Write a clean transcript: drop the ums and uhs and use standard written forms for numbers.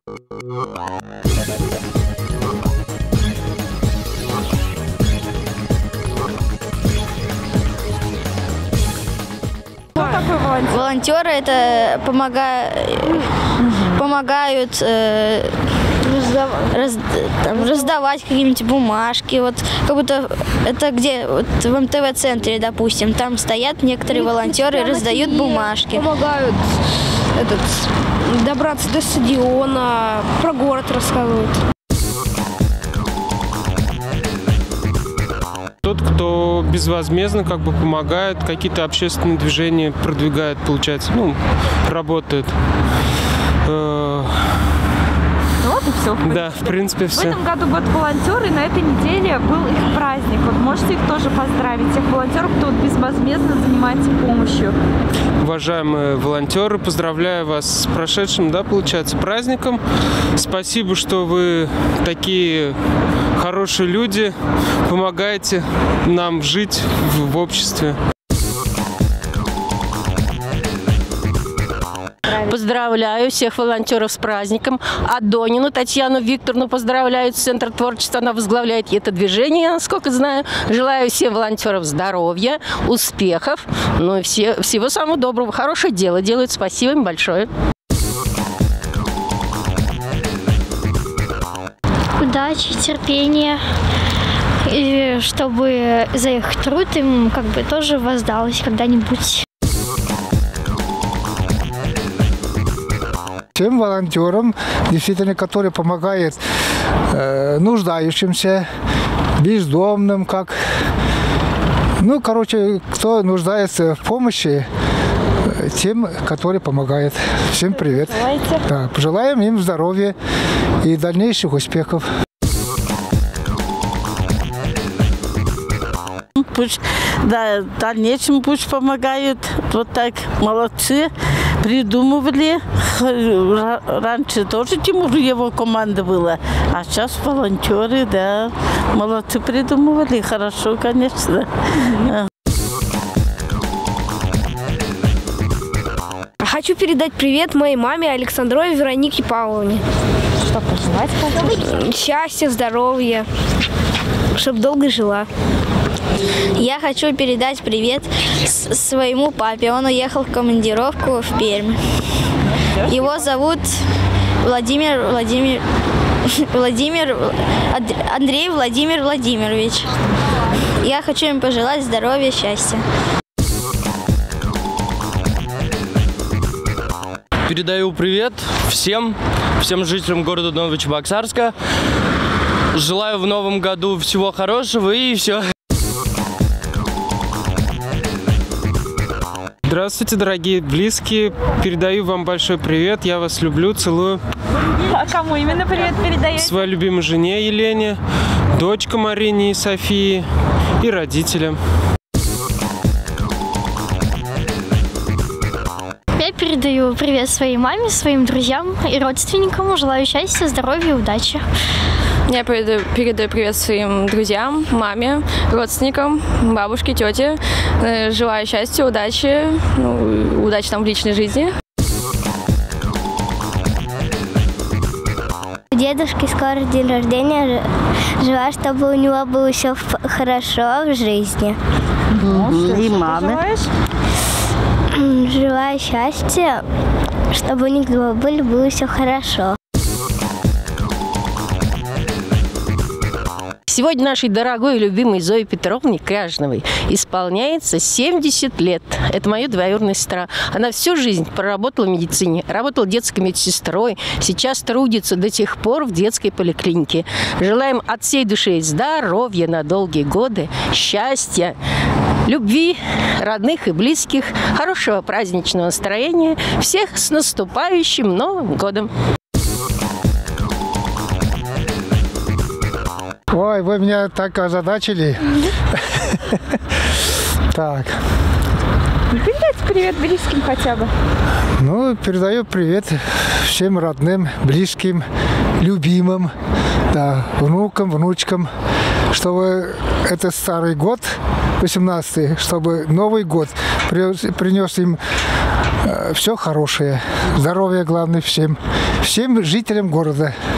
Что такое волонтер? Волонтеры это помогают раздавать какие-нибудь бумажки. Вот как будто это где вот в МТВ-центре, допустим, там стоят некоторые волонтеры и раздают бумажки. Помогают добраться до стадиона, про город рассказывают. Тот, кто безвозмездно как бы помогает, какие-то общественные движения продвигает, получается, ну, работает. Вот и все. Да, в принципе, В все. этом году год волонтеры, на этой неделе был их праздник. Вот можете их тоже поздравить, тех волонтеров, кто безвозмездно занимается помощью. Уважаемые волонтеры, поздравляю вас с прошедшим, да, получается, праздником. Спасибо, что вы такие хорошие люди, помогаете нам жить в обществе. Поздравляю всех волонтеров с праздником. Адонину Татьяну Викторовну поздравляю, Центр творчества. Она возглавляет это движение, насколько знаю. Желаю всем волонтерам здоровья, успехов, ну и всего самого доброго. Хорошее дело делают. Спасибо им большое. Удачи, терпения, и чтобы за их труд им как бы тоже воздалось когда-нибудь. Всем волонтерам, действительно, которые помогают нуждающимся, бездомным, как, ну, короче, кто нуждается в помощи, тем, которые помогают. Всем привет. Да, пожелаем им здоровья и дальнейших успехов. Пусть, да, в дальнейшем пусть помогают. Вот так, молодцы. Придумывали. Раньше тоже Тимур, его команда была. А сейчас волонтеры, да. Молодцы придумывали. Хорошо, конечно. Хочу передать привет моей маме Александровой Веронике Павловне. Что пожелать? Счастья, здоровья, чтобы долго жила. Я хочу передать привет своему папе. Он уехал в командировку в Пермь. Его зовут Андрей Владимир Владимирович. Я хочу им пожелать здоровья, счастья. Передаю привет всем жителям города Новочебоксарска. Желаю в новом году всего хорошего и все. Здравствуйте, дорогие близкие. Передаю вам большой привет. Я вас люблю, целую. А кому именно привет передаете? Своей любимой жене Елене, дочкам Марине и Софии и родителям. Я передаю привет своей маме, своим друзьям и родственникам. Желаю счастья, здоровья и удачи. Я передаю привет своим друзьям, маме, родственникам, бабушке, тете. Желаю счастья, удачи, удачи там в личной жизни. У дедушки скоро день рождения. Желаю, чтобы у него было все хорошо в жизни. И мамы. Желаю счастья, чтобы у них было все хорошо. Сегодня нашей дорогой и любимой Зое Петровне Кряжновой исполняется 70 лет. Это моя двоюродная сестра. Она всю жизнь проработала в медицине, работала детской медсестрой, сейчас трудится до тех пор в детской поликлинике. Желаем от всей души здоровья на долгие годы, счастья, любви, родных и близких, хорошего праздничного настроения. Всех с наступающим Новым годом! Ой, вы меня так озадачили. Так. Передайте привет близким хотя бы. Ну, передаю привет всем родным, близким, любимым, да, внукам, внучкам, чтобы этот старый год, 18-й, чтобы Новый год принес им все хорошее. Здоровья главное всем. Всем жителям города.